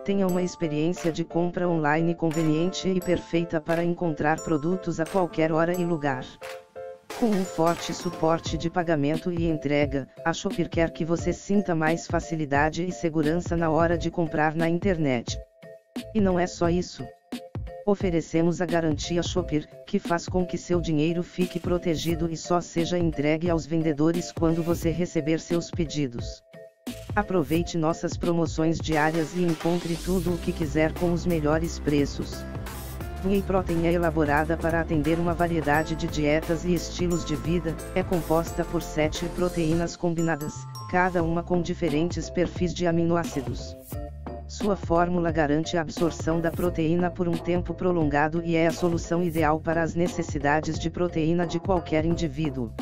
Tenha uma experiência de compra online conveniente e perfeita para encontrar produtos a qualquer hora e lugar. Com um forte suporte de pagamento e entrega, a Shopper quer que você sinta mais facilidade e segurança na hora de comprar na internet. E não é só isso. Oferecemos a garantia Shopper, que faz com que seu dinheiro fique protegido e só seja entregue aos vendedores quando você receber seus pedidos. Aproveite nossas promoções diárias e encontre tudo o que quiser com os melhores preços. Whey Protein é elaborada para atender uma variedade de dietas e estilos de vida, é composta por 7 proteínas combinadas, cada uma com diferentes perfis de aminoácidos. Sua fórmula garante a absorção da proteína por um tempo prolongado e é a solução ideal para as necessidades de proteína de qualquer indivíduo.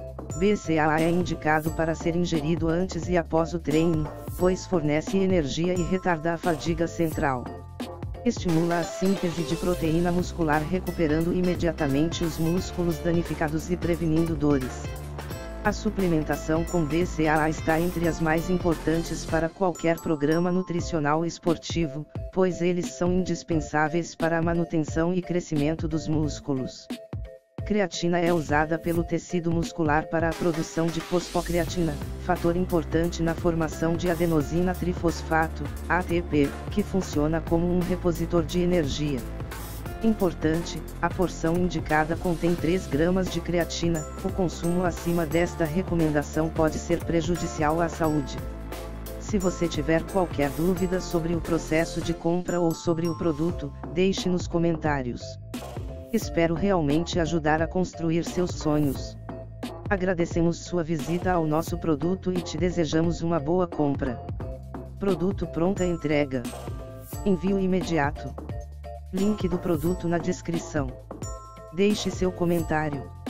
BCAA é indicado para ser ingerido antes e após o treino, pois fornece energia e retarda a fadiga central. Estimula a síntese de proteína muscular recuperando imediatamente os músculos danificados e prevenindo dores. A suplementação com BCAA está entre as mais importantes para qualquer programa nutricional esportivo, pois eles são indispensáveis para a manutenção e crescimento dos músculos. Creatina é usada pelo tecido muscular para a produção de fosfocreatina, fator importante na formação de adenosina trifosfato, ATP, que funciona como um repositor de energia. Importante, a porção indicada contém 3 gramas de creatina, o consumo acima desta recomendação pode ser prejudicial à saúde. Se você tiver qualquer dúvida sobre o processo de compra ou sobre o produto, deixe nos comentários. Espero realmente ajudar a construir seus sonhos. Agradecemos sua visita ao nosso produto e te desejamos uma boa compra. Produto pronta entrega. Envio imediato. Link do produto na descrição. Deixe seu comentário.